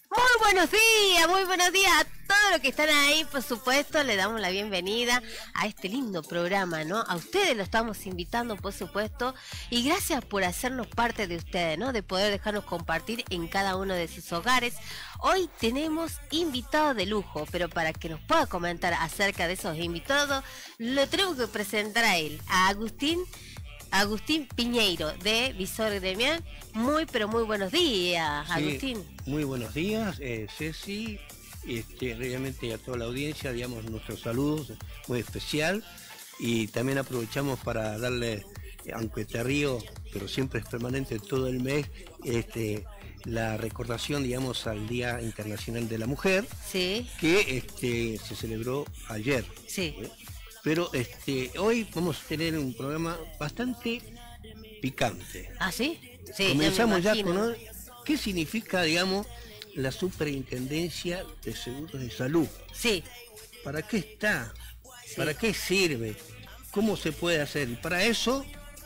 Muy buenos días a todos los que están ahí, por supuesto, le damos la bienvenida a este lindo programa, ¿no? A ustedes lo estamos invitando, por supuesto, y gracias por hacernos parte de ustedes, ¿no? De poder dejarnos compartir en cada uno de sus hogares. Hoy tenemos invitados de lujo, pero para que nos pueda comentar acerca de esos invitados, lo tenemos que presentar a él, a Agustín Piñeiro, de Visor Gremial. Pero muy buenos días, Agustín. Sí, muy buenos días, Ceci, realmente a toda la audiencia, digamos, nuestros saludos muy especial, y también aprovechamos para darle, aunque te río, pero siempre es permanente todo el mes, la recordación, digamos, al Día Internacional de la Mujer, Sí. que se celebró ayer. Sí. Pero hoy vamos a tener un programa bastante picante. ¿Ah, sí? Sí, comenzamos ya con qué significa, digamos, la Superintendencia de Seguros de Salud. Sí. ¿Para qué está? Sí. ¿Para qué sirve? ¿Cómo se puede hacer? Y para eso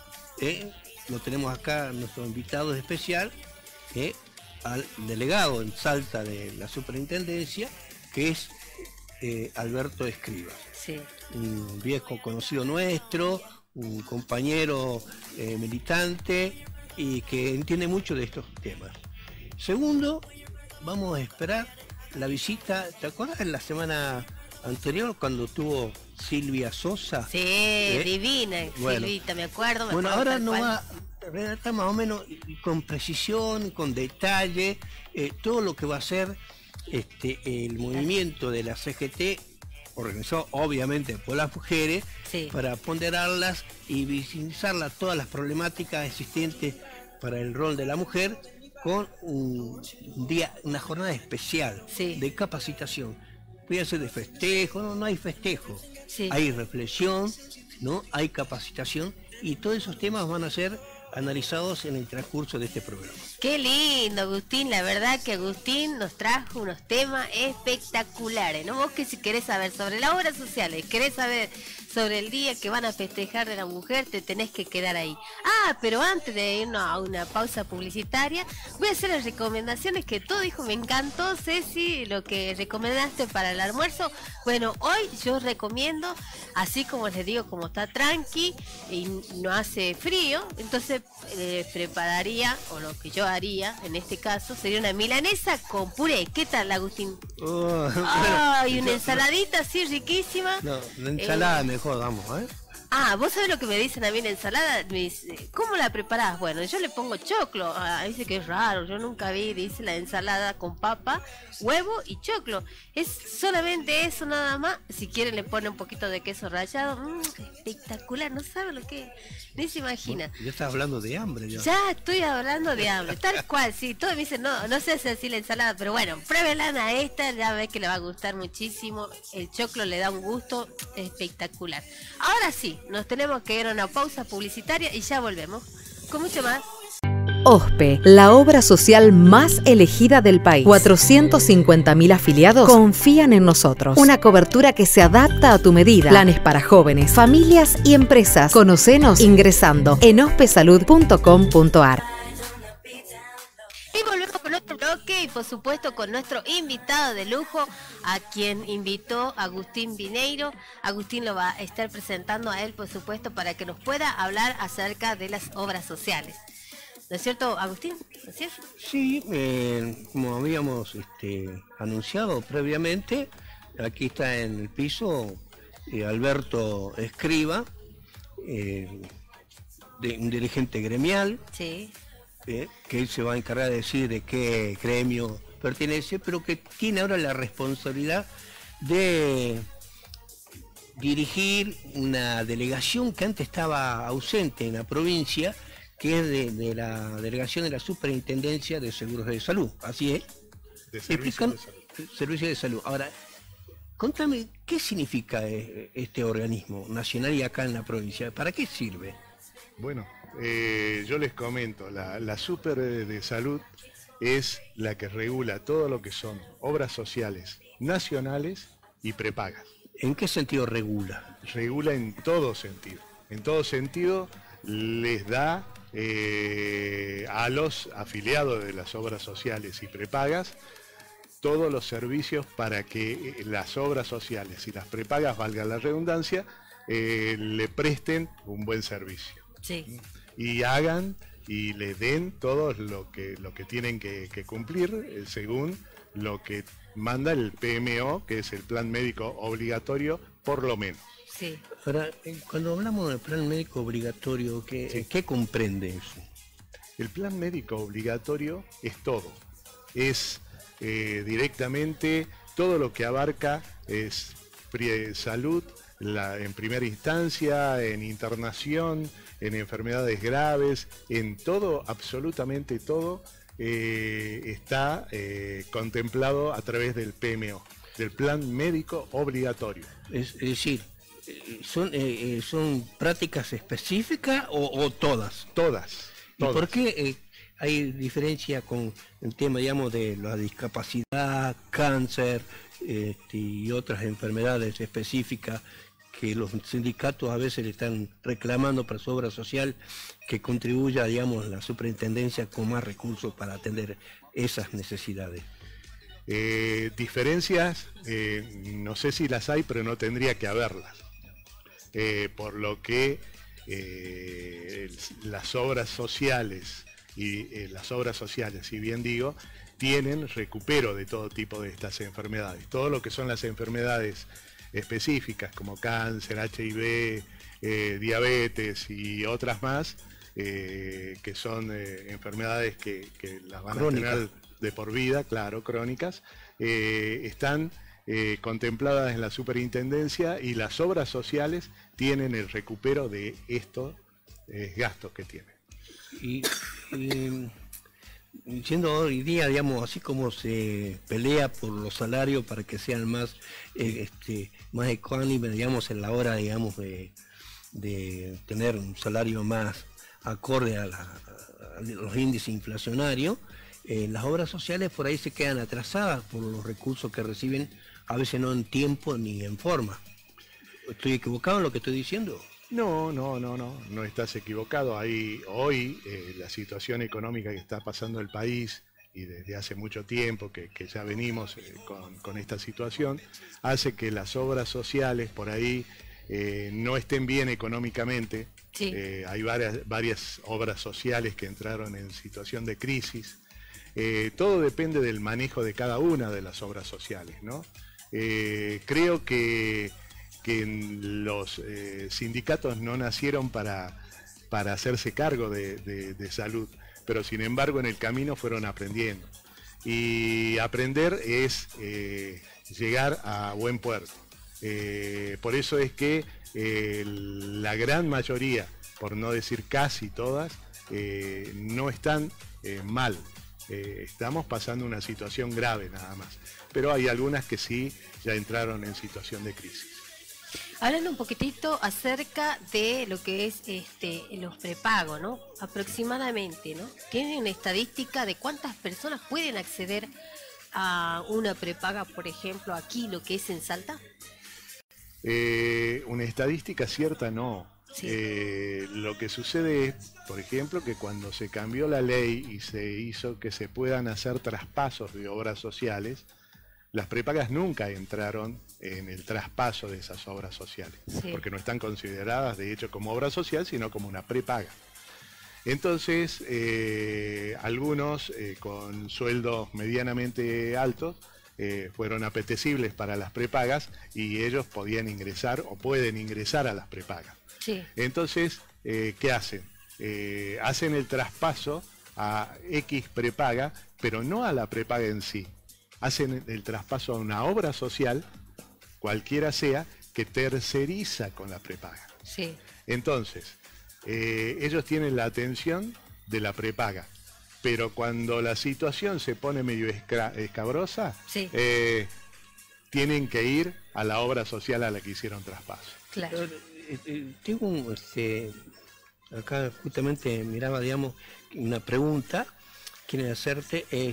lo tenemos acá, nuestro invitado especial, al delegado en Salta de la Superintendencia, que es Alberto Escriba. Sí. Un viejo conocido nuestro, un compañero militante y que entiende mucho de estos temas. Segundo, vamos a esperar la visita. ¿Te acuerdas en la semana anterior cuando tuvo Silvia Sosa? Sí, divina, bueno, Silvita, me acuerdo. Ahora nos va a relatar más o menos con precisión, con detalle, todo lo que va a ser el movimiento de la CGT, organizado obviamente por las mujeres, sí, para ponderarlas y visibilizarlas todas las problemáticas existentes para el rol de la mujer, con un día, una jornada especial, sí, de capacitación. Puede ser de festejo, no hay festejo, sí, hay reflexión, ¿no? Hay capacitación, y todos esos temas van a ser analizados en el transcurso de este programa. Qué lindo, Agustín, la verdad que Agustín nos trajo unos temas espectaculares, ¿no? Vos que si querés saber sobre las obras sociales, querés saber sobre el día que van a festejar de la mujer, te tenés que quedar ahí. Pero antes de irnos a una pausa publicitaria, voy a hacer las recomendaciones que todo dijo. Me encantó, Ceci, lo que recomendaste para el almuerzo. Bueno, hoy yo recomiendo, así como les digo, como está tranqui y no hace frío, entonces prepararía, o lo que yo haría en este caso, sería una milanesa con puré. ¿Qué tal, Agustín? Y una ensaladita así riquísima. No, la ensalada mejor, vamos, vos sabés lo que me dicen a mí en ensalada, me dice, ¿cómo la preparás? Bueno, yo le pongo choclo, dice que es raro, yo nunca vi, dice la ensalada con papa, huevo y choclo, es solamente eso nada más. Si quieren le ponen un poquito de queso rallado, espectacular, no sabe lo que es, ni se imagina. Ya estás hablando de hambre. Ya estoy hablando de hambre, tal cual, sí, todos me dicen, no se hace así la ensalada, pero bueno, pruébenla a esta, ya ves que le va a gustar muchísimo, el choclo le da un gusto espectacular. Ahora sí, nos tenemos que ir a una pausa publicitaria y ya volvemos con mucho más. OSPE, la obra social más elegida del país. 450.000 afiliados confían en nosotros. Una cobertura que se adapta a tu medida. Planes para jóvenes, familias y empresas. Conocenos ingresando en ospesalud.com.ar. Y volvemos con otro bloque y por supuesto con nuestro invitado de lujo, a quien invitó Agustín Piñeiro. Agustín lo va a estar presentando a él, por supuesto, para que nos pueda hablar acerca de las obras sociales. ¿No es cierto, Agustín? ¿No es cierto? Sí, como habíamos anunciado previamente, aquí está en el piso Alberto Escriba, un dirigente gremial. Sí. Que él se va a encargar de decir de qué gremio pertenece, pero que tiene ahora la responsabilidad de dirigir una delegación que antes estaba ausente en la provincia, que es de la delegación de la Superintendencia de Seguros de Salud. Así es. De Servicio de Salud. Servicio de Salud. Ahora, contame, ¿qué significa este organismo nacional y acá en la provincia? ¿Para qué sirve? Bueno, yo les comento, la Super de Salud es la que regula todo lo que son obras sociales nacionales y prepagas. ¿En qué sentido regula? Regula en todo sentido. En todo sentido les da a los afiliados de las obras sociales y prepagas todos los servicios para que las obras sociales y las prepagas, valga la redundancia, le presten un buen servicio. Sí. Y hagan y le den todo lo que tienen que cumplir según lo que manda el PMO, que es el plan médico obligatorio, por lo menos. Sí. Ahora, cuando hablamos del plan médico obligatorio, ¿qué comprende eso? El plan médico obligatorio es todo. Es directamente todo lo que abarca es salud, en primera instancia, en internación, en enfermedades graves, en todo, absolutamente todo, está contemplado a través del PMO, del plan médico obligatorio. Es decir, ¿son prácticas específicas o todas? Todas. ¿Y por qué hay diferencia con el tema, digamos, de la discapacidad, cáncer y otras enfermedades específicas que los sindicatos a veces le están reclamando para su obra social, que contribuya, digamos, la superintendencia con más recursos para atender esas necesidades? Diferencias, no sé si las hay, pero no tendría que haberlas. Por lo que las obras sociales, si bien digo, tienen recupero de todo tipo de estas enfermedades. Todo lo que son las enfermedades específicas como cáncer, HIV, diabetes y otras más, que son enfermedades que las van crónicas, a tener de por vida, claro, crónicas, están contempladas en la superintendencia, y las obras sociales tienen el recupero de estos gastos que tienen. Y siendo hoy día, digamos, así como se pelea por los salarios para que sean más ecuánimes, digamos, en la hora, digamos, de tener un salario más acorde a los índices inflacionarios, las obras sociales por ahí se quedan atrasadas por los recursos que reciben, a veces no en tiempo ni en forma. ¿Estoy equivocado en lo que estoy diciendo? No estás equivocado. Hoy la situación económica que está pasando el país, y desde hace mucho tiempo que ya venimos con esta situación, hace que las obras sociales por ahí no estén bien económicamente. Sí. Hay varias obras sociales que entraron en situación de crisis. Todo depende del manejo de cada una de las obras sociales, ¿no? Creo que los sindicatos no nacieron para hacerse cargo de salud, pero sin embargo en el camino fueron aprendiendo. Y aprender es llegar a buen puerto. Por eso es que la gran mayoría, por no decir casi todas, no están mal. Estamos pasando una situación grave nada más, pero hay algunas que sí ya entraron en situación de crisis. Hablando un poquitito acerca de lo que es los prepagos, ¿no? Aproximadamente, ¿no? ¿Tienen una estadística de cuántas personas pueden acceder a una prepaga, por ejemplo, aquí, lo que es en Salta? Una estadística cierta no. Sí. Lo que sucede es, por ejemplo, que cuando se cambió la ley y se hizo que se puedan hacer traspasos de obras sociales, las prepagas nunca entraron en el traspaso de esas obras sociales, sí, porque no están consideradas de hecho como obra social, sino como una prepaga. Entonces, algunos con sueldos medianamente altos fueron apetecibles para las prepagas, y ellos podían ingresar o pueden ingresar a las prepagas. Sí. Entonces, ¿qué hacen? Hacen el traspaso a X prepaga, pero no a la prepaga en sí. Hacen el traspaso a una obra social, cualquiera sea, que terceriza con la prepaga. Sí. Entonces, ellos tienen la atención de la prepaga, pero cuando la situación se pone medio escabrosa, sí, tienen que ir a la obra social a la que hicieron traspaso. Claro. Tengo acá justamente miraba, digamos, una pregunta, quiero hacerte es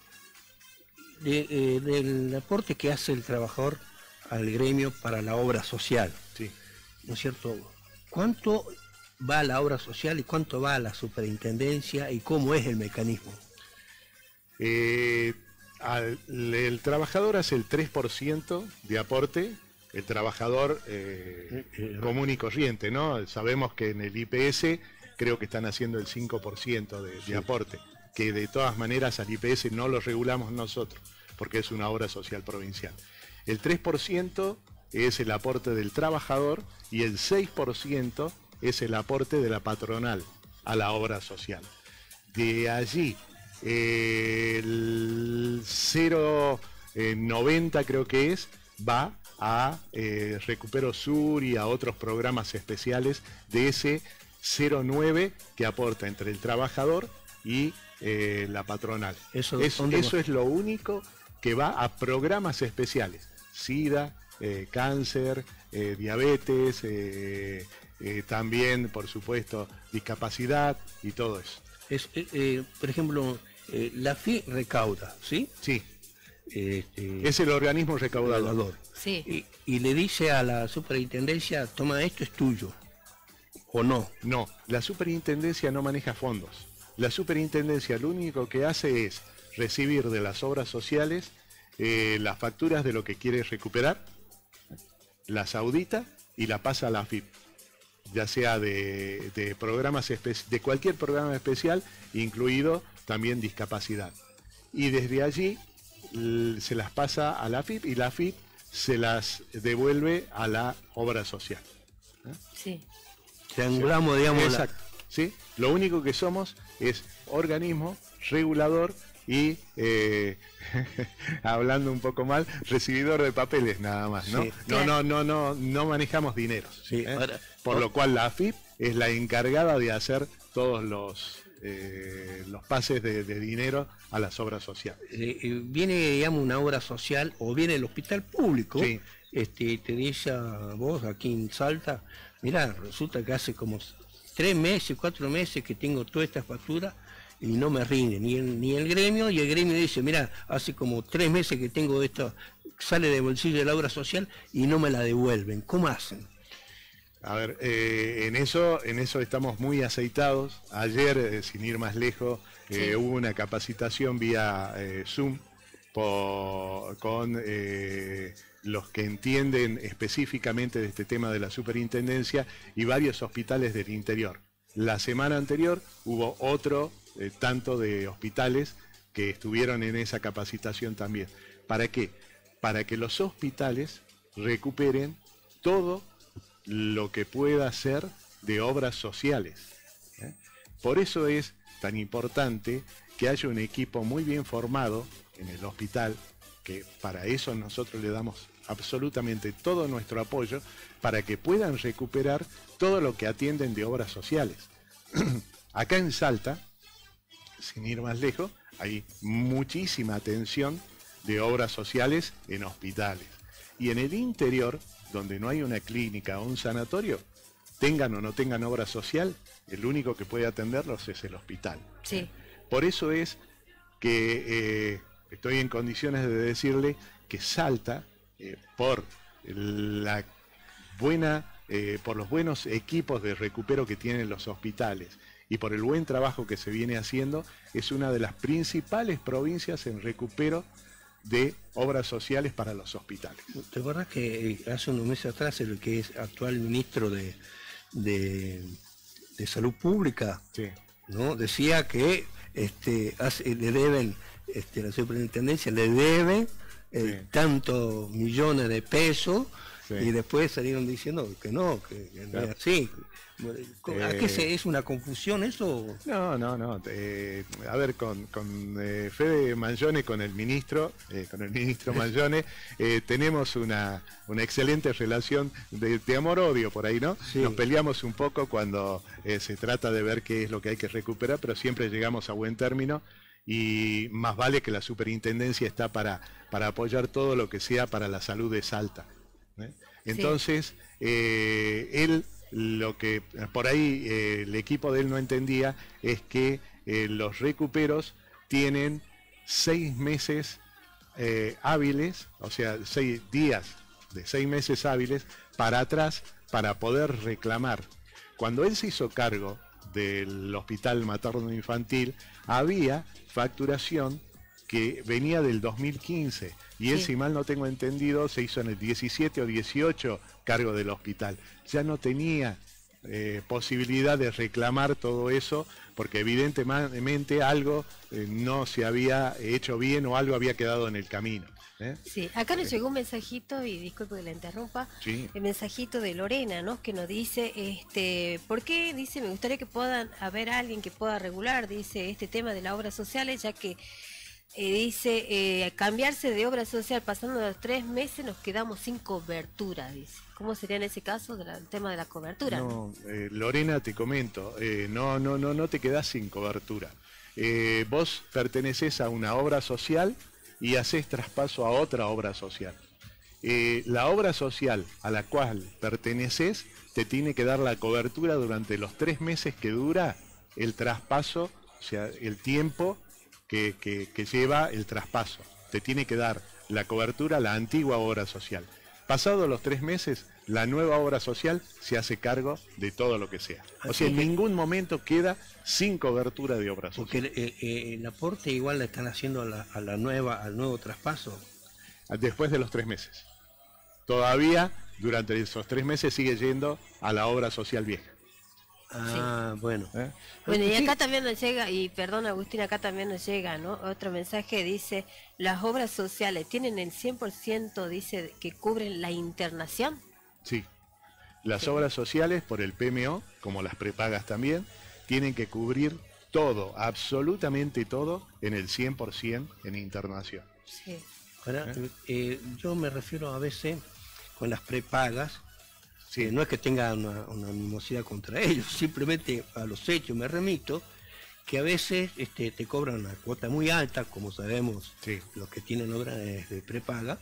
del aporte que hace el trabajador al gremio para la obra social. Sí. ¿No es cierto? ¿Cuánto va a la obra social y cuánto va a la superintendencia y cómo es el mecanismo? el trabajador hace el 3% de aporte, el trabajador común y corriente, ¿no? Sabemos que en el IPS creo que están haciendo el 5% de aporte, que de todas maneras al IPS no lo regulamos nosotros, porque es una obra social provincial. El 3% es el aporte del trabajador y el 6% es el aporte de la patronal a la obra social. De allí, el 0,90 creo que va a Recupero Sur y a otros programas especiales de ese 0,9 que aporta entre el trabajador y la patronal. Eso es lo único que va a programas especiales: SIDA, cáncer, diabetes, también, por supuesto, discapacidad y todo eso. Por ejemplo, la FI recauda, ¿sí? Sí. Es el organismo recaudador. Sí. Y le dice a la superintendencia: toma, esto es tuyo, ¿o no? No, la superintendencia no maneja fondos. La superintendencia lo único que hace es recibir de las obras sociales las facturas de lo que quiere recuperar, las audita y la pasa a la AFIP, ya sea de programas de cualquier programa especial, incluido también discapacidad. Y desde allí se las pasa a la AFIP y la AFIP se las devuelve a la obra social. Sí. Triangulamos, digamos. Exacto. ¿Sí? Lo único que somos es organismo regulador y, hablando un poco mal, recibidor de papeles nada más, ¿no? Sí. No manejamos dineros. Sí. Por lo cual la AFIP es la encargada de hacer todos los pases de dinero a las obras sociales. Viene, digamos, una obra social o viene el hospital público, sí. Te dice a vos aquí en Salta: mirá, resulta que hace como 3 meses, 4 meses que tengo toda esta factura y no me rinde ni el gremio, y el gremio dice: mira, hace como 3 meses que tengo esto, sale del bolsillo de la obra social y no me la devuelven. ¿Cómo hacen? A ver, en eso estamos muy aceitados. Ayer, sin ir más lejos, hubo una capacitación vía Zoom con los que entienden específicamente de este tema de la superintendencia y varios hospitales del interior. La semana anterior hubo otro tanto de hospitales que estuvieron en esa capacitación también. ¿Para qué? Para que los hospitales recuperen todo lo que pueda ser de obras sociales. Por eso es tan importante que haya un equipo muy bien formado en el hospital, que para eso nosotros le damos absolutamente todo nuestro apoyo, para que puedan recuperar todo lo que atienden de obras sociales. Acá en Salta, sin ir más lejos, hay muchísima atención de obras sociales en hospitales. Y en el interior, donde no hay una clínica o un sanatorio, tengan o no tengan obra social, el único que puede atenderlos es el hospital. Sí. Por eso es que estoy en condiciones de decirle que Salta, por los buenos equipos de recupero que tienen los hospitales y por el buen trabajo que se viene haciendo, es una de las principales provincias en recupero de obras sociales para los hospitales. ¿Te acuerdas que hace unos meses atrás el que es actual ministro de Salud Pública, sí, ¿no? Decía que le deben, la superintendencia le debe sí, tantos millones de pesos, sí, y después salieron diciendo que no, que no es así? ¿A qué es una confusión eso? No. A ver, con Fede Mangione, con el ministro Mangione, tenemos una excelente relación de amor-odio por ahí, ¿no? Sí. Nos peleamos un poco cuando se trata de ver qué es lo que hay que recuperar, pero siempre llegamos a buen término, y más vale que la superintendencia está para apoyar todo lo que sea para la salud de Salta. Entonces, él, lo que por ahí el equipo de él no entendía es que los recuperos tienen 6 meses hábiles, o sea, 6 días de 6 meses hábiles para atrás para poder reclamar. Cuando él se hizo cargo del hospital materno infantil, había facturación que venía del 2015 y él, si mal no tengo entendido, se hizo en el 17 o 18 cargo del hospital. Ya no tenía posibilidad de reclamar todo eso porque evidentemente algo no se había hecho bien o algo había quedado en el camino. Sí, acá nos llegó un mensajito, y disculpe que la interrumpa, sí. El mensajito de Lorena, ¿no? Que nos dice, ¿por qué? Dice, me gustaría que puedan haber alguien que pueda regular, dice, este tema de las obras sociales, ya que dice, cambiarse de obra social pasando los 3 meses nos quedamos sin cobertura, dice. ¿Cómo sería en ese caso el tema de la cobertura? No, Lorena, te comento, no te quedás sin cobertura. Vos pertenecés a una obra social y haces traspaso a otra obra social. La obra social a la cual perteneces te tiene que dar la cobertura durante los 3 meses que dura el traspaso, o sea, el tiempo que lleva el traspaso. Te tiene que dar la cobertura a la antigua obra social. Pasados los 3 meses, la nueva obra social se hace cargo de todo lo que sea. O sea, en ningún momento queda sin cobertura de obra social. Porque el aporte igual le están haciendo al nuevo traspaso. Después de los 3 meses. Todavía, durante esos 3 meses, sigue yendo a la obra social vieja. Ah, bueno. Bueno, y acá también nos llega, y perdón Agustín, acá también nos llega, ¿no? Otro mensaje dice, las obras sociales tienen el 100%, dice, que cubren la internación. Sí. Las obras sociales, por el PMO, como las prepagas también, tienen que cubrir todo, absolutamente todo, en el 100% en internación. Sí. Ahora, yo me refiero a veces con las prepagas. Sí, no es que tenga una animosidad contra ellos, simplemente a los hechos me remito, que a veces te cobran una cuota muy alta, como sabemos, sí, los que tienen obras de prepaga,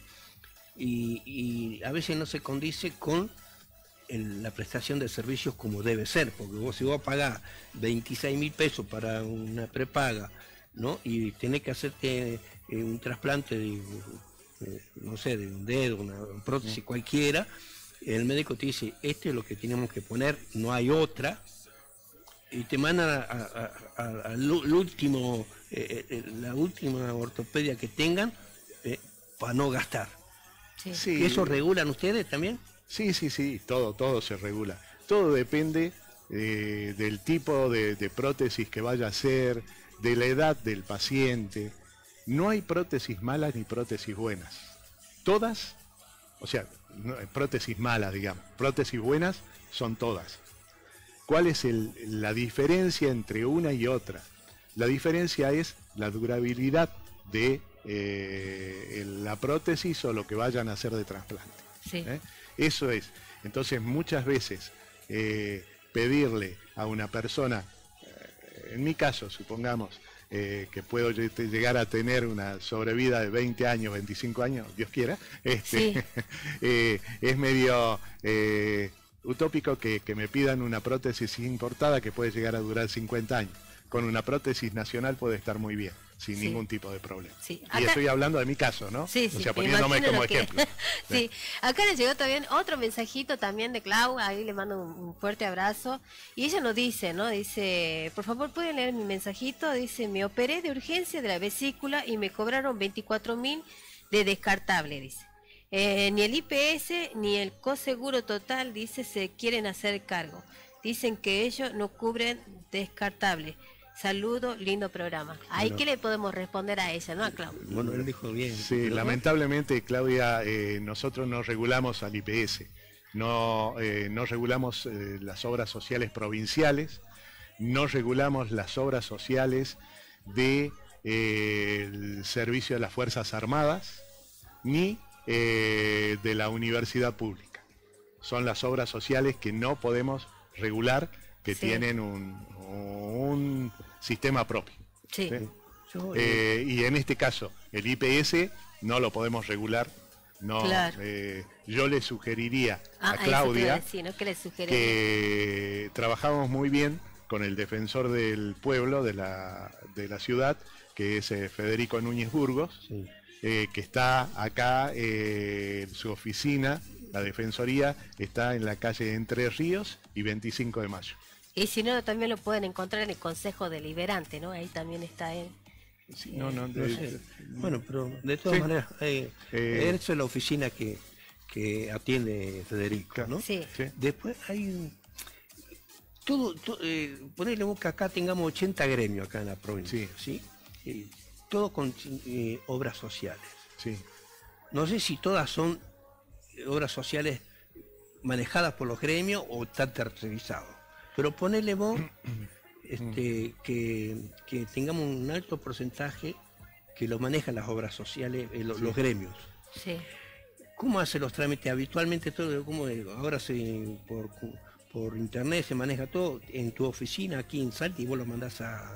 y a veces no se condice con la prestación de servicios como debe ser, porque si vos pagás 26.000 pesos para una prepaga, ¿no? Y tenés que hacerte un trasplante de, no sé, de un dedo, una prótesis cualquiera, el médico te dice, esto es lo que tenemos que poner, no hay otra, y te mandan al último, la última ortopedia que tengan, para no gastar. Sí. Sí. ¿Eso regulan ustedes también? Sí, todo se regula. Todo depende del tipo de prótesis que vaya a ser, de la edad del paciente. No hay prótesis malas ni prótesis buenas. Todas, o sea, no, prótesis malas, digamos, prótesis buenas son todas. ¿Cuál es la diferencia entre una y otra? La diferencia es la durabilidad de la prótesis o lo que vayan a hacer de trasplante. Sí. Eso es. Entonces muchas veces pedirle a una persona, en mi caso supongamos, que puedo llegar a tener una sobrevida de 20 años, 25 años, Dios quiera, sí. Es medio utópico que me pidan una prótesis importada que puede llegar a durar 50 años. Con una prótesis nacional puede estar muy bien, sin ningún tipo de problema. Sí. Acá, y estoy hablando de mi caso, ¿no? Sí, o sea, poniéndome como ejemplo. Sí, acá le llegó también otro mensajito también de Clau, ahí le mando un fuerte abrazo. Y ella nos dice, ¿no? Dice, por favor, ¿pueden leer mi mensajito? Dice, me operé de urgencia de la vesícula y me cobraron 24.000 de descartable, dice. Ni el IPS ni el coseguro total, dice, se quieren hacer cargo. Dicen que ellos no cubren descartable. Saludo, lindo programa. Ahí, bueno, ¿qué le podemos responder a ella, no a Claudia? Bueno, él dijo bien. Sí, lamentablemente, Claudia, nosotros no regulamos al IPS, no regulamos las obras sociales provinciales, no regulamos las obras sociales del servicio de las Fuerzas Armadas, ni de la universidad pública. Son las obras sociales que no podemos regular, que sí, tienen un sistema propio. Sí. ¿Sí? Y en este caso, el IPS no lo podemos regular. No, claro. Yo le sugeriría a Claudia que trabajamos muy bien con el defensor del pueblo de la ciudad, que es Federico Núñez Burgos, sí, que está acá, su oficina, la defensoría, está en la calle Entre Ríos y 25 de Mayo. Y si no, también lo pueden encontrar en el Consejo Deliberante, ¿no? Ahí también está él. Sí, no sé. Bueno, pero de todas maneras, esa es la oficina que atiende Federico, ¿no? Sí. Después hay ponerle que acá tengamos 80 gremios acá en la provincia, ¿sí? Todo con obras sociales. Sí. No sé si todas son obras sociales manejadas por los gremios o están tercerizados, pero ponerle vos que tengamos un alto porcentaje que lo manejan las obras sociales, los gremios. Sí. ¿Cómo hace los trámites? Habitualmente todo, ahora por internet se maneja todo en tu oficina aquí en Salta y vos lo mandás a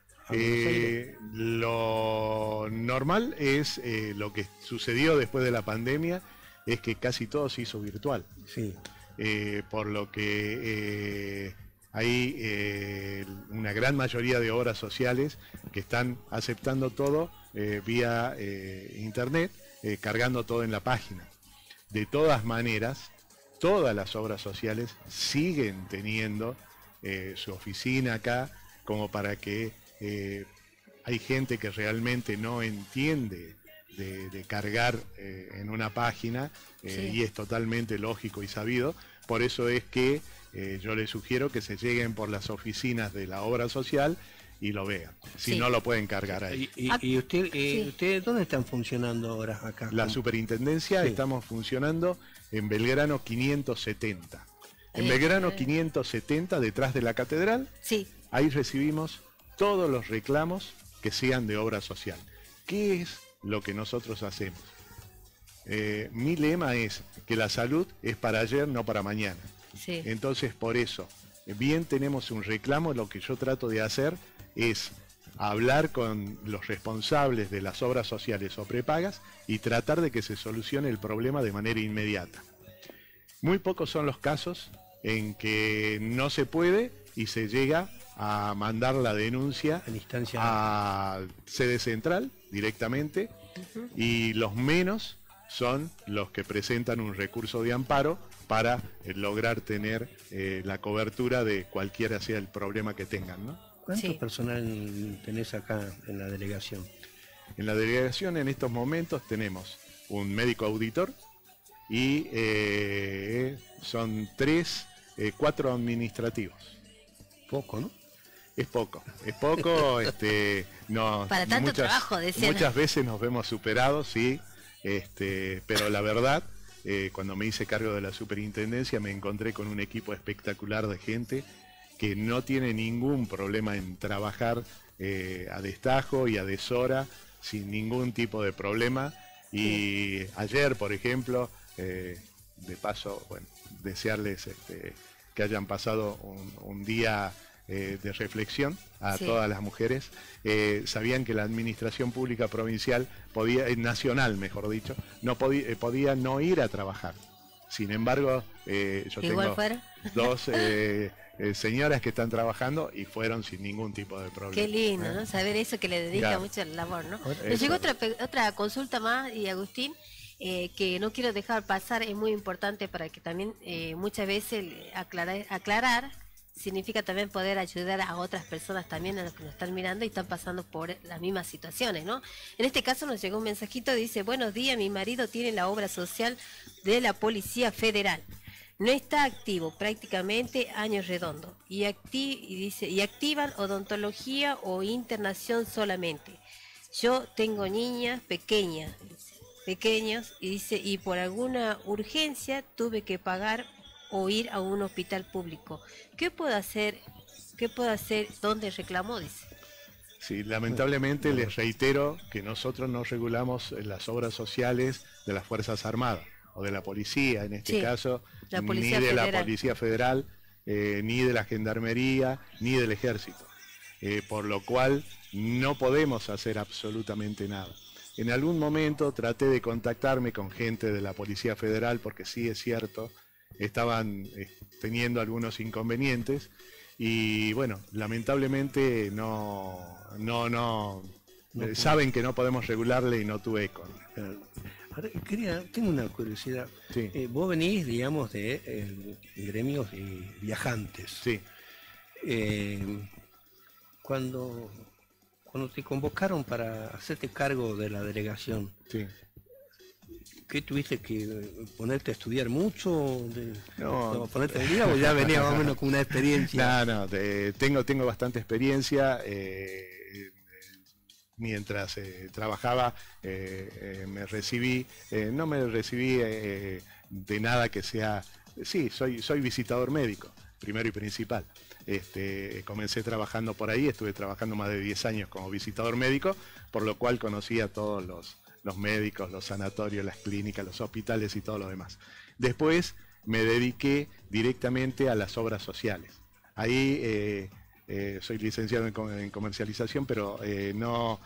lo normal es lo que sucedió después de la pandemia, es que casi todo se hizo virtual. Sí. Por lo que hay una gran mayoría de obras sociales que están aceptando todo vía internet, cargando todo en la página. De todas maneras, todas las obras sociales siguen teniendo su oficina acá, como para que hay gente que realmente no entiende de cargar en una página, y es totalmente lógico y sabido. Por eso es que yo les sugiero que se lleguen por las oficinas de la obra social y lo vean. Si no, lo pueden cargar ahí. ¿Y ustedes dónde están funcionando ahora acá? La superintendencia estamos funcionando en Belgrano 570. En Belgrano 570, detrás de la catedral, ahí recibimos todos los reclamos que sean de obra social. ¿Qué es lo que nosotros hacemos? Mi lema es que la salud es para ayer, no para mañana. Entonces, por eso, bien tenemos un reclamo, lo que yo trato de hacer es hablar con los responsables de las obras sociales o prepagas y tratar de que se solucione el problema de manera inmediata. Muy pocos son los casos en que no se puede y se llega a mandar la denuncia a sede central directamente, y los menos son los que presentan un recurso de amparo para lograr tener la cobertura de cualquiera sea el problema que tengan, ¿no? ¿Cuánto personal tenés acá en la delegación? En la delegación en estos momentos tenemos un médico auditor y son 4 administrativos. Poco, ¿no? Es poco. No, para tanto trabajo, muchas veces nos vemos superados, sí, pero la verdad, cuando me hice cargo de la superintendencia me encontré con un equipo espectacular de gente que no tiene ningún problema en trabajar a destajo y a deshora, sin ningún tipo de problema. Y ayer, por ejemplo, de paso, bueno, desearles que hayan pasado un día de reflexión a todas las mujeres. Sabían que la administración pública provincial nacional, mejor dicho, no podía no ir a trabajar. Sin embargo, yo tengo 2 señoras que están trabajando y fueron sin ningún tipo de problema. Qué lindo, ¿no? Saber eso, que le dedica mucho a la labor, ¿no? Nos llegó otra consulta más, y Agustín, que no quiero dejar pasar, es muy importante para que también muchas veces aclarar significa también poder ayudar a otras personas también, a los que nos están mirando y están pasando por las mismas situaciones, ¿no? En este caso nos llegó un mensajito, dice: buenos días, mi marido tiene la obra social de la Policía Federal. No está activo prácticamente años redondos y activan odontología o internación solamente. Yo tengo niñas pequeños, y dice, y por alguna urgencia tuve que pagar o ir a un hospital público. ¿Qué puedo hacer? ¿Dónde reclamó? Dice. Sí, lamentablemente les reitero que nosotros no regulamos las obras sociales de las Fuerzas Armadas o de la policía, en este caso, ni de la Policía Federal, ni de la Gendarmería, ni del Ejército. Por lo cual no podemos hacer absolutamente nada. En algún momento traté de contactarme con gente de la Policía Federal, porque sí es cierto, estaban teniendo algunos inconvenientes, y bueno, lamentablemente saben que no podemos regularle y no tuve eco. Ahora, tengo una curiosidad. Vos venís, digamos, de gremios de viajantes. Sí. Cuando cuando te convocaron para hacerte cargo de la delegación, sí. ¿Qué tuviste que ponerte a estudiar mucho? No, ponerte al día, o ya venía más o menos con una experiencia. No, tengo bastante experiencia. Mientras trabajaba me recibí, no me recibí de nada que sea, sí, soy visitador médico, primero y principal. Comencé trabajando por ahí, estuve trabajando más de 10 años como visitador médico, por lo cual conocí a todos los médicos, los sanatorios, las clínicas, los hospitales y todo lo demás. Después me dediqué directamente a las obras sociales. Ahí soy licenciado en comercialización, pero no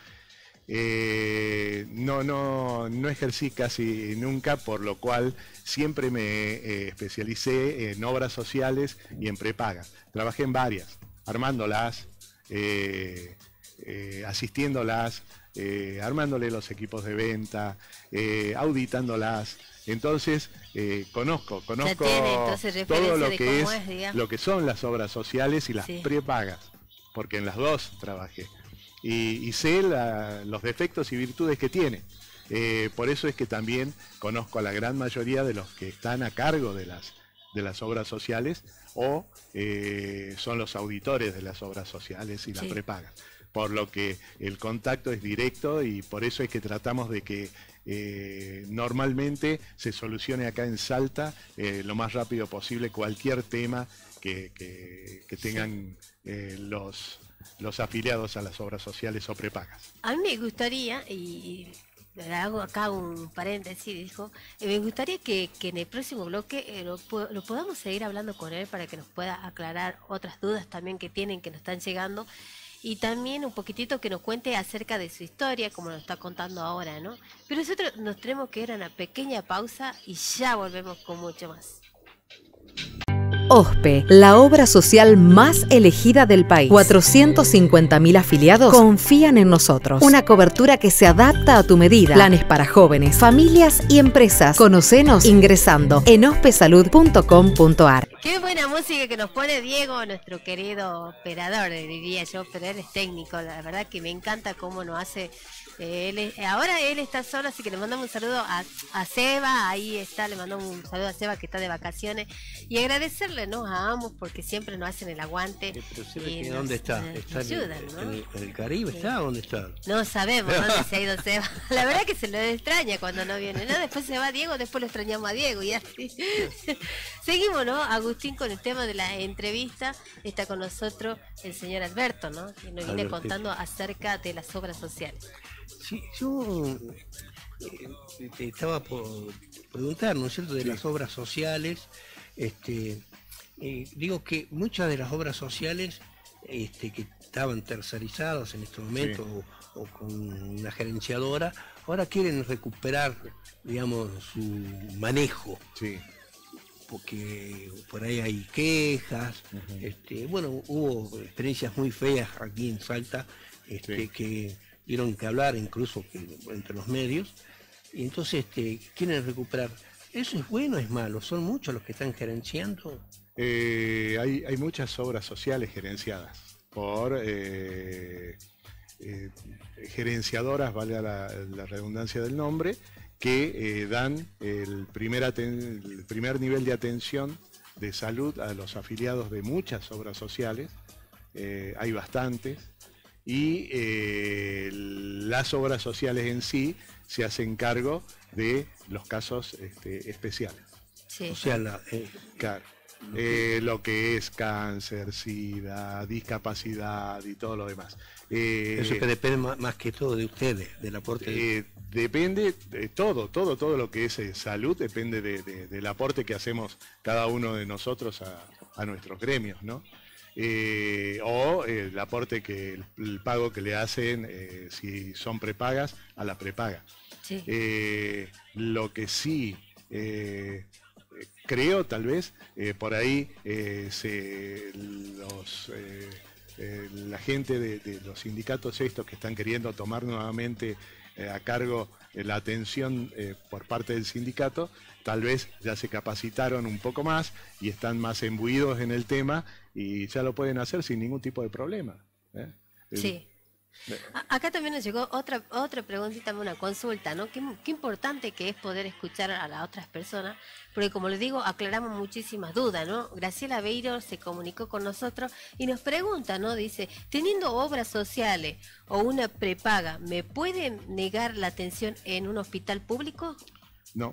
ejercí casi nunca, por lo cual siempre me especialicé en obras sociales y en prepagas. Trabajé en varias, armándolas, asistiéndolas, armándole los equipos de venta, auditándolas. Entonces conozco todo lo que son las obras sociales y las prepagas, porque en las dos trabajé. Y sé los defectos y virtudes que tiene. Por eso es que también conozco a la gran mayoría de los que están a cargo de las obras sociales o son los auditores de las obras sociales y las prepagas. Por lo que el contacto es directo y por eso es que tratamos de que normalmente se solucione acá en Salta lo más rápido posible cualquier tema que tengan los afiliados a las obras sociales o prepagas. A mí me gustaría, y hago acá un paréntesis, me gustaría que en el próximo bloque lo podamos seguir hablando con él para que nos pueda aclarar otras dudas también que tienen, que nos están llegando. Y también un poquitito que nos cuente acerca de su historia, como nos está contando ahora, ¿no? Pero nosotros nos tenemos que ir a una pequeña pausa y ya volvemos con mucho más. OSPE, la obra social más elegida del país. 450.000 afiliados confían en nosotros. Una cobertura que se adapta a tu medida. Planes para jóvenes, familias y empresas. Conocenos ingresando en ospesalud.com.ar. Qué buena música que nos pone Diego, nuestro querido operador, diría yo, pero él es técnico. La verdad que me encanta cómo nos hace. Ahora él está solo, así que le mandamos un saludo a Seba. Ahí está, le mandamos un saludo a Seba que está de vacaciones. Y agradecerle, ¿no?, a ambos, porque siempre nos hacen el aguante. Pero ¿dónde está? ¿Está ayudan, ¿no? en el Caribe? ¿Está? ¿Dónde está? No sabemos dónde se ha ido Seba. La verdad que se lo extraña cuando no viene, ¿no? Después se va Diego, después lo extrañamos a Diego y así. Seguimos, ¿no, Agustín, con el tema de la entrevista? Está con nosotros el señor Alberto, ¿no?, que nos viene contando acerca de las obras sociales. Sí, yo te estaba por preguntar, ¿no es cierto?, de las obras sociales. Digo que muchas de las obras sociales que estaban tercerizadas en este momento o con una gerenciadora, ahora quieren recuperar, digamos, su manejo. Sí. Porque por ahí hay quejas. Bueno, hubo experiencias muy feas aquí en Salta que dieron que hablar incluso entre los medios, y entonces quieren recuperar. ¿Eso es bueno o es malo? ¿Son muchos los que están gerenciando? Hay muchas obras sociales gerenciadas por gerenciadoras, vale la redundancia del nombre, que dan el primer nivel de atención de salud a los afiliados de muchas obras sociales. Hay bastantes. Y las obras sociales en sí se hacen cargo de los casos especiales. Sí. O sea, claro, lo que es cáncer, SIDA, discapacidad y todo lo demás. Eso que depende más que todo de ustedes, del aporte. Depende de todo lo que es salud, depende del aporte que hacemos cada uno de nosotros a nuestros gremios, ¿no? O el aporte el pago que le hacen, si son prepagas, a la prepaga. Sí. Lo que sí creo, tal vez, por ahí la gente de los sindicatos estos que están queriendo tomar nuevamente a cargo la atención por parte del sindicato, tal vez ya se capacitaron un poco más y están más imbuidos en el tema y ya lo pueden hacer sin ningún tipo de problema. Sí. Acá también nos llegó otra preguntita, una consulta, ¿no? Qué importante que es poder escuchar a las otras personas, porque como les digo, aclaramos muchísimas dudas, ¿no? Graciela Beiro se comunicó con nosotros y nos pregunta, ¿no? Dice, teniendo obras sociales o una prepaga, ¿me pueden negar la atención en un hospital público? No.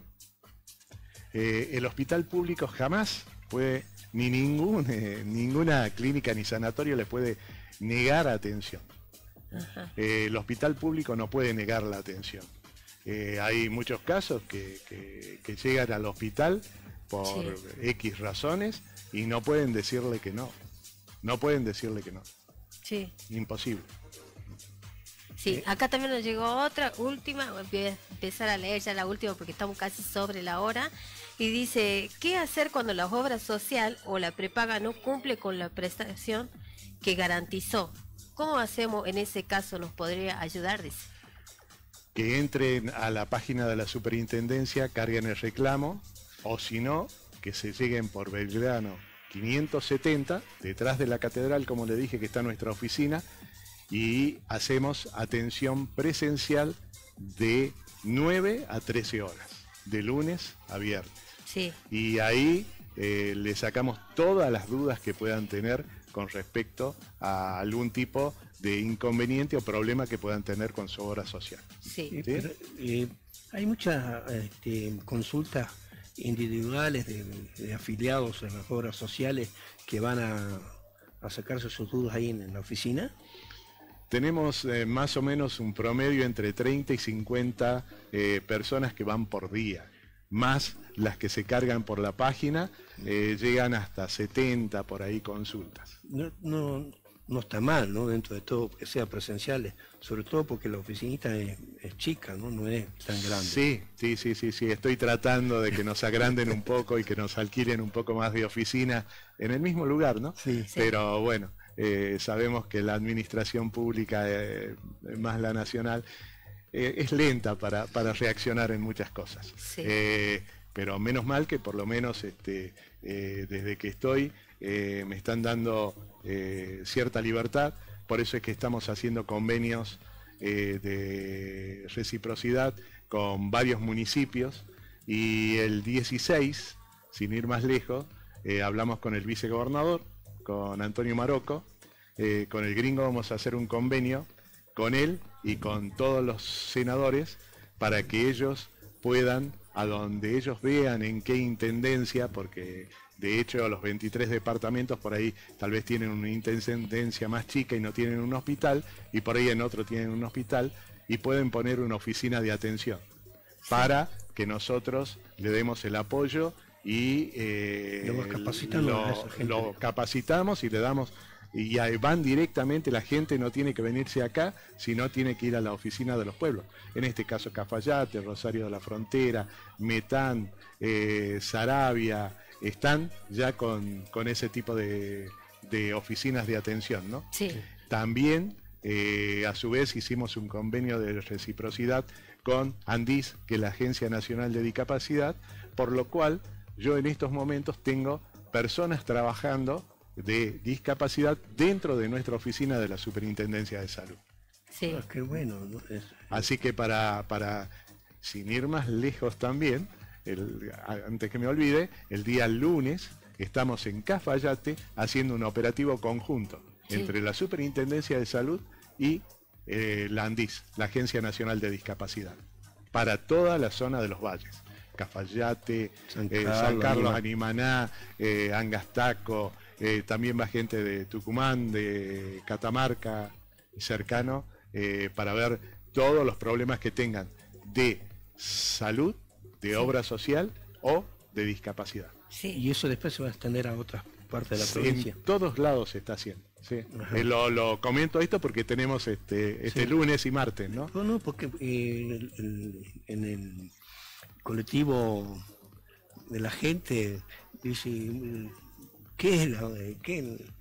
El hospital público jamás puede, ninguna clínica ni sanatorio le puede negar atención. El hospital público no puede negar la atención. Hay muchos casos que llegan al hospital por X razones y no pueden decirle que no. No pueden decirle que no. Sí. Imposible. Sí, acá también nos llegó otra, última, voy a empezar a leer ya la última porque estamos casi sobre la hora, y dice, ¿qué hacer cuando la obra social o la prepaga no cumple con la prestación que garantizó? ¿Cómo hacemos en ese caso? ¿Nos podría ayudar? Dice. Que entren a la página de la superintendencia, carguen el reclamo, o si no, que se lleguen por Belgrano 570, detrás de la catedral, como le dije, que está nuestra oficina, y hacemos atención presencial de 9 a 13 horas, de lunes a viernes. Sí. Y ahí le sacamos todas las dudas que puedan tener con respecto a algún tipo de inconveniente o problema que puedan tener con su obra social. Sí. ¿Sí? Pero, hay muchas consultas individuales de afiliados en las obras sociales que van a sacarse sus dudas ahí en la oficina. Tenemos más o menos un promedio entre 30 y 50 personas que van por día, más las que se cargan por la página, llegan hasta 70 por ahí consultas. No está mal, ¿no? Dentro de todo, que sea presenciales, sobre todo porque la oficinita es chica, ¿no? No es tan grande. Sí, estoy tratando de que nos agranden un poco y que nos alquilen un poco más de oficina en el mismo lugar, ¿no? Sí. Pero bueno, sabemos que la administración pública, más la nacional, es lenta para reaccionar en muchas cosas. Sí. Pero menos mal que por lo menos desde que estoy me están dando cierta libertad, por eso es que estamos haciendo convenios de reciprocidad con varios municipios, y el 16, sin ir más lejos, hablamos con el vicegobernador, con Antonio Marocco, con el gringo vamos a hacer un convenio con él y con todos los senadores para que ellos puedan, a donde ellos vean en qué intendencia, porque de hecho los 23 departamentos por ahí tal vez tienen una intendencia más chica y no tienen un hospital, y por ahí en otro tienen un hospital, y pueden poner una oficina de atención para que nosotros le demos el apoyo y lo capacitamos y le damos, y ahí van directamente, la gente no tiene que venirse acá, sino tiene que ir a la oficina de los pueblos. En este caso Cafayate, Rosario de la Frontera, Metán, Saravia, están ya con ese tipo de oficinas de atención, ¿no? Sí. También, a su vez, hicimos un convenio de reciprocidad con ANDIS, que es la Agencia Nacional de Discapacidad, por lo cual yo en estos momentos tengo personas trabajando de discapacidad dentro de nuestra oficina de la Superintendencia de Salud. Sí. Qué bueno, ¿no? Así que para sin ir más lejos también, antes que me olvide, el día lunes estamos en Cafayate haciendo un operativo conjunto entre la Superintendencia de Salud y la ANDIS, la Agencia Nacional de Discapacidad, para toda la zona de los valles. Cafayate, San Carlos, Animaná, Angastaco, también va gente de Tucumán, de Catamarca, cercano, para ver todos los problemas que tengan de salud, de obra social o de discapacidad. Sí. Y eso después se va a extender a otras partes de la provincia. En todos lados se está haciendo. Sí. Lo comento esto porque tenemos lunes y martes, ¿no? No, porque en el colectivo de la gente dice, ¿qué es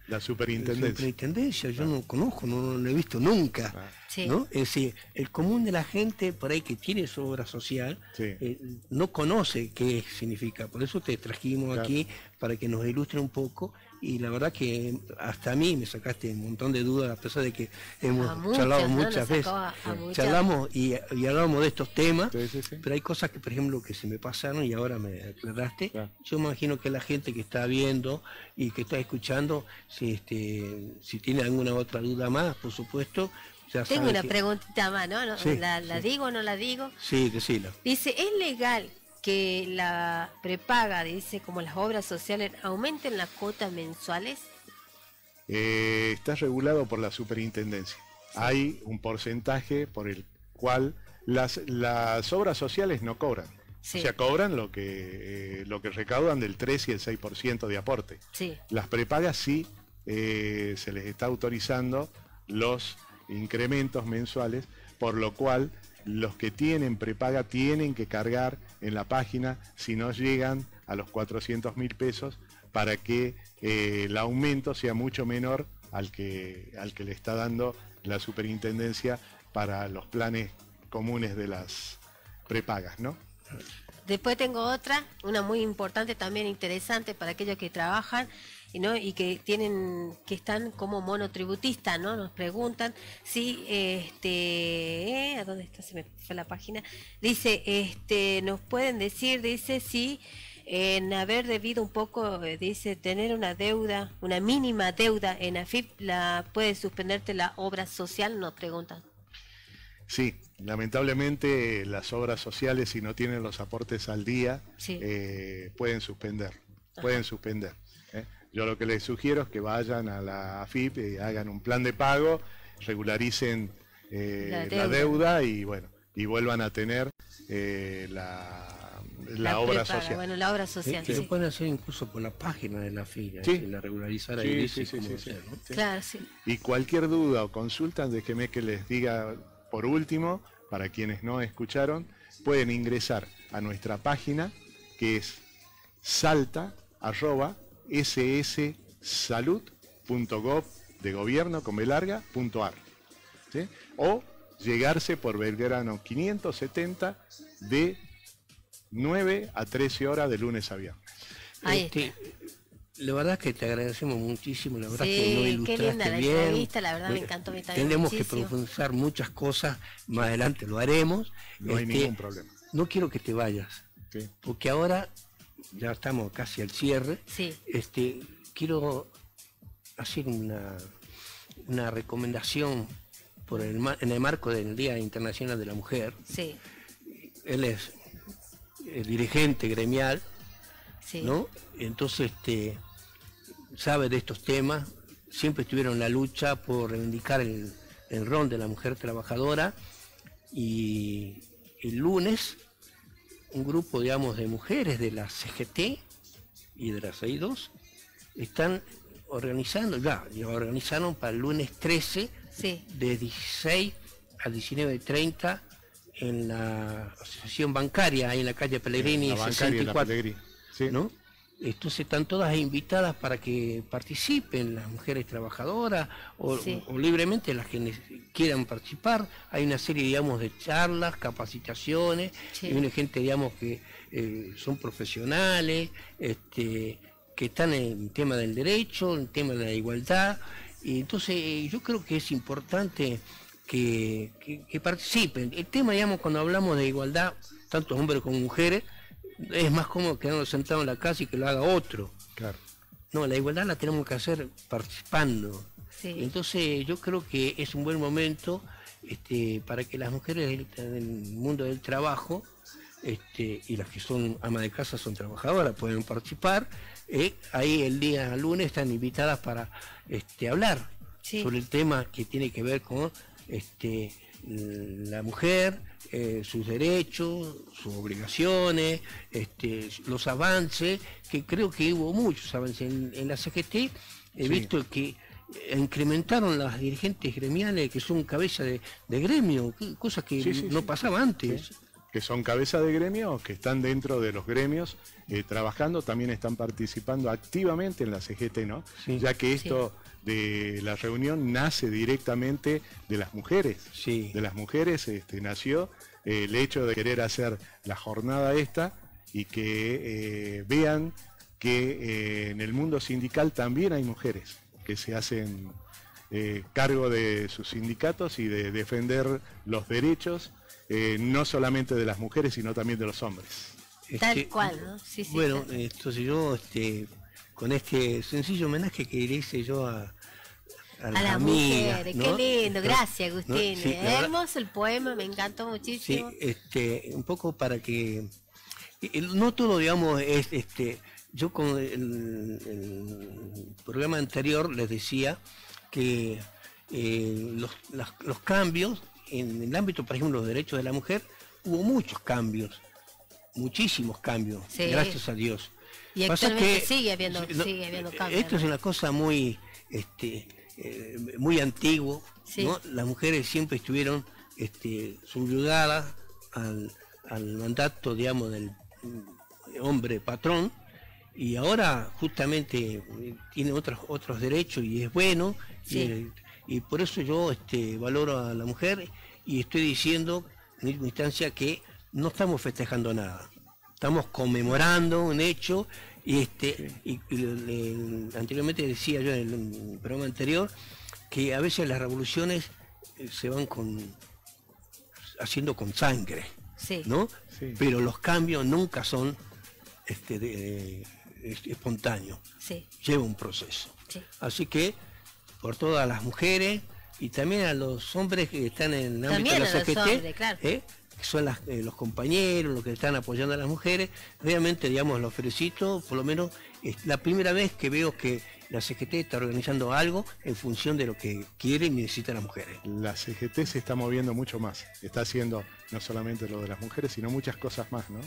La superintendencia. La superintendencia, yo no conozco, no lo he visto nunca. Sí. ¿No? Es decir, el común de la gente por ahí que tiene su obra social no conoce qué significa. Por eso te trajimos aquí para que nos ilustre un poco. Y la verdad que hasta a mí me sacaste un montón de dudas, a pesar de que hemos charlado muchas veces. Charlamos y hablamos de estos temas, pero hay cosas que, por ejemplo, que se me pasaron y ahora me aclaraste. Yo me imagino que la gente que está viendo y que está escuchando, si tiene alguna otra duda más, por supuesto. Tengo una preguntita más, ¿no? Sí, ¿La digo o no la digo? Sí, que sí. Dice, ¿es legal que la prepaga, dice, como las obras sociales, aumenten las cuotas mensuales? Está regulado por la superintendencia. Hay un porcentaje por el cual las obras sociales no cobran. O sea, cobran lo que recaudan del 3 y el 6% de aporte. Las prepagas sí se les está autorizando los incrementos mensuales, por lo cual los que tienen prepaga tienen que cargar en la página si no llegan a los 400.000 pesos para que el aumento sea mucho menor al que le está dando la superintendencia para los planes comunes de las prepagas, ¿no? Después tengo otra, una muy importante también, interesante para aquellos que trabajan, ¿no? Y que están como monotributistas, ¿no? Nos preguntan si ¿a dónde está? Se me fue la página. Dice, nos pueden decir, dice, si en haber debido un poco, dice, tener una deuda, una mínima deuda en AFIP, puede suspenderte la obra social, nos preguntan. Sí, lamentablemente las obras sociales, si no tienen los aportes al día, pueden suspender. Yo lo que les sugiero es que vayan a la AFIP y hagan un plan de pago, regularicen la deuda y bueno, y vuelvan a tener la obra social. Bueno, la obra social. Que lo pueden hacer incluso por la página de la AFIP, la regularizar ahí. Claro, sí. Y cualquier duda o consulta, déjenme que les diga por último, para quienes no escucharon, pueden ingresar a nuestra página que es salta@sssalud.gov de gobierno con B larga.ar, ¿sí? O llegarse por Belgrano 570 de 9 a 13 horas de lunes a viernes. La verdad que te agradecemos muchísimo, la verdad que nos ilustraste qué linda la bien. entrevista, la verdad me encantó. Tenemos que profundizar muchas cosas, más adelante lo haremos. No hay ningún problema. No quiero que te vayas, porque ahora ya estamos casi al cierre. Quiero hacer una recomendación en el marco del Día Internacional de la Mujer. Él es el dirigente gremial, ¿no? Entonces sabe de estos temas, siempre estuvieron en la lucha por reivindicar el rol de la mujer trabajadora, y el lunes un grupo, digamos, de mujeres de la CGT y de la CEI2 están organizaron para el lunes 13 de 16 a 19:30 en la asociación bancaria, ahí en la calle Pellegrini 64, ¿no? Entonces están todas invitadas para que participen las mujeres trabajadoras o libremente las que quieran participar. Hay una serie, digamos, de charlas, capacitaciones, y una gente, digamos, que son profesionales, que están en el tema del derecho, en el tema de la igualdad, y entonces yo creo que es importante que participen. El tema, digamos, cuando hablamos de igualdad, tanto hombres como mujeres, es más cómodo quedarnos sentados en la casa y que lo haga otro. No, la igualdad la tenemos que hacer participando. Entonces yo creo que es un buen momento para que las mujeres del mundo del trabajo, y las que son amas de casa, son trabajadoras, pueden participar. Ahí el día lunes están invitadas para hablar sobre el tema que tiene que ver con la mujer, sus derechos, sus obligaciones, los avances, que creo que hubo muchos avances en la CGT. He visto que incrementaron las dirigentes gremiales que son cabeza de gremio, cosas que no pasaba antes. que son cabeza de gremio, que están dentro de los gremios trabajando, también están participando activamente en la CGT, ¿no? Sí. Ya que esto de la reunión nace directamente de las mujeres. Sí. De las mujeres nació el hecho de querer hacer la jornada esta y que vean que en el mundo sindical también hay mujeres que se hacen cargo de sus sindicatos y de defender los derechos, no solamente de las mujeres, sino también de los hombres. Tal cual, ¿no? Sí, sí, bueno, claro. entonces yo, con este sencillo homenaje que le hice yo a las amigas, mujeres, ¿no? qué lindo, gracias Agustín, ¿no? Sí, hermoso el poema, me encantó muchísimo. Sí, un poco para que, no todo, digamos, es, yo con el programa anterior les decía que los cambios en el ámbito, por ejemplo, los derechos de la mujer, hubo muchos cambios, muchísimos cambios, sí. Gracias a Dios. Y actualmente sigue habiendo cambios. Esto es una cosa muy, muy antiguo, sí. ¿No? Las mujeres siempre estuvieron subyugadas al mandato, digamos, del hombre patrón, y ahora justamente tiene otros derechos y es bueno, sí. Y por eso yo valoro a la mujer y estoy diciendo en última instancia que no estamos festejando nada, estamos conmemorando un hecho y anteriormente decía yo en el programa anterior que a veces las revoluciones se van haciendo con sangre, sí. ¿No? Sí. Pero los cambios nunca son espontáneo, sí. Lleva un proceso, sí. Así que por todas las mujeres y también a los hombres que están en el ámbito de la CGT, claro. Que son los compañeros, los que están apoyando a las mujeres, realmente, digamos, los felicito. Por lo menos es la primera vez que veo que la CGT está organizando algo en función de lo que quieren y necesitan las mujeres. La CGT se está moviendo mucho más, está haciendo no solamente lo de las mujeres, sino muchas cosas más, ¿no?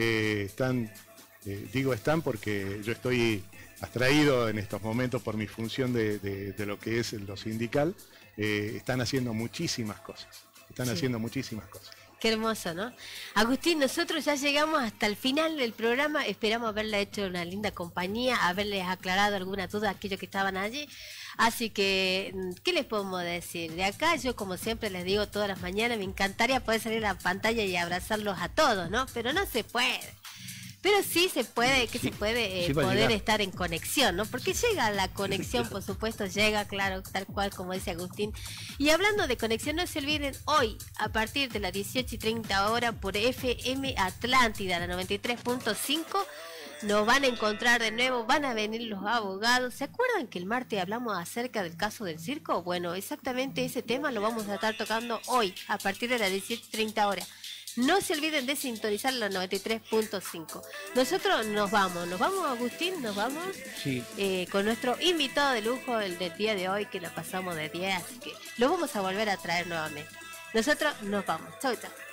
Digo están porque yo estoy abstraído en estos momentos por mi función de lo que es lo sindical. Están haciendo muchísimas cosas, Qué hermoso, ¿no? Agustín, nosotros ya llegamos hasta el final del programa, esperamos haberle hecho una linda compañía, haberles aclarado alguna duda a aquellos que estaban allí. Así que, ¿qué les podemos decir? De acá, yo como siempre les digo todas las mañanas, me encantaría poder salir a la pantalla y abrazarlos a todos, ¿no? Pero no se puede. Pero sí se puede, que sí, se puede poder estar en conexión, ¿no? Porque llega la conexión, por supuesto, llega, claro, tal cual como dice Agustín. Y hablando de conexión, no se olviden, hoy, a partir de las 18:30 horas, por FM Atlántida, la 93.5, nos van a encontrar de nuevo, van a venir los abogados. ¿Se acuerdan que el martes hablamos acerca del caso del circo? Bueno, exactamente ese tema lo vamos a estar tocando hoy, a partir de las 18:30 horas. No se olviden de sintonizar la 93.5. Nosotros nos vamos, Agustín, nos vamos, sí. Con nuestro invitado de lujo, el del día de hoy, que lo pasamos de 10, así que lo vamos a volver a traer nuevamente. Nosotros nos vamos. Chau, chau.